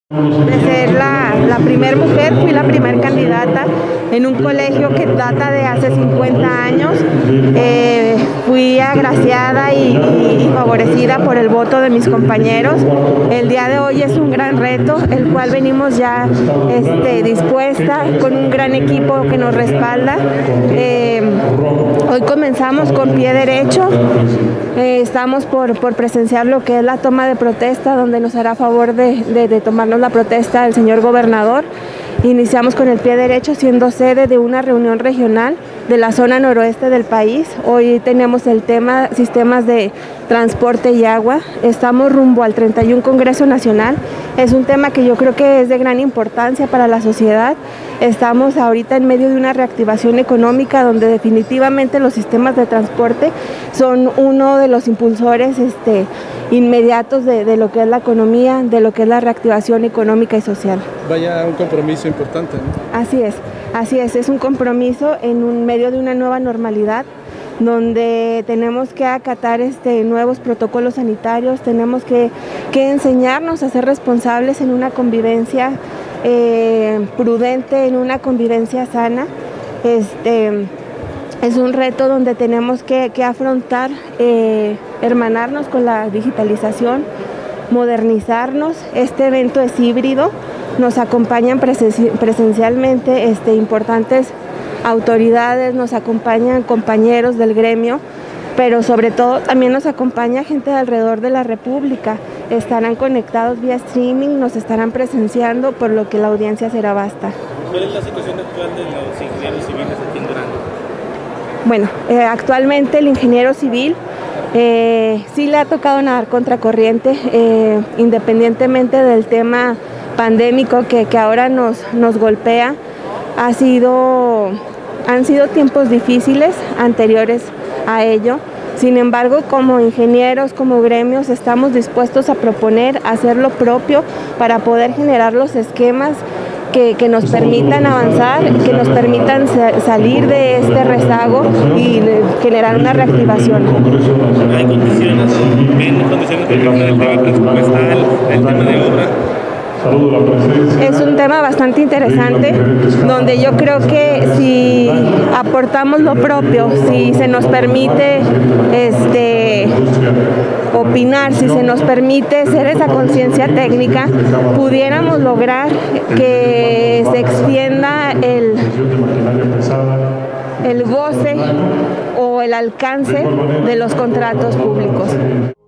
De ser la primer mujer, fui la primer candidata en un colegio que data de hace 50 años. Fui agraciada y favorecida por el voto de mis compañeros. El día de hoy es un gran reto, el cual venimos ya dispuesta, con un gran equipo que nos respalda. Hoy comenzamos con pie derecho. Estamos por presenciar lo que es la toma de protesta, donde nos hará favor de tomarnos la protesta el señor gobernador. Iniciamos con el pie derecho, siendo sede de una reunión regional de la zona noroeste del país. Hoy tenemos el tema sistemas de transporte y agua. Estamos rumbo al 31 Congreso Nacional. Es un tema que yo creo que es de gran importancia para la sociedad. Estamos ahorita en medio de una reactivación económica donde definitivamente los sistemas de transporte son uno de los impulsores inmediatos de lo que es la economía, de lo que es la reactivación económica y social. Vaya, un compromiso importante, ¿no? Así es un compromiso en medio de una nueva normalidad, donde tenemos que acatar nuevos protocolos sanitarios, tenemos que enseñarnos a ser responsables en una convivencia prudente, en una convivencia sana. Es un reto donde tenemos que afrontar, hermanarnos con la digitalización, modernizarnos. Este evento es híbrido, nos acompañan presencialmente importantes autoridades, nos acompañan compañeros del gremio, pero sobre todo también nos acompaña gente de alrededor de la República. Estarán conectados vía streaming, nos estarán presenciando, por lo que la audiencia será vasta. ¿Cuál es la situación actual de los ingenieros civiles aquí en Durango? Bueno, actualmente el ingeniero civil sí le ha tocado nadar contracorriente, independientemente del tema pandémico que ahora nos golpea. Han sido tiempos difíciles anteriores a ello. Sin embargo, como ingenieros, como gremios, estamos dispuestos a proponer, a hacer lo propio para poder generar los esquemas que nos permitan avanzar, que nos permitan salir de este rezago y generar una reactivación. ¿Hay condiciones por ejemplo, del tema presupuestal, el tema de obra? Es un tema bastante interesante, donde yo creo que si aportamos lo propio, si se nos permite opinar, si se nos permite ser esa conciencia técnica, pudiéramos lograr que se extienda el goce o el alcance de los contratos públicos.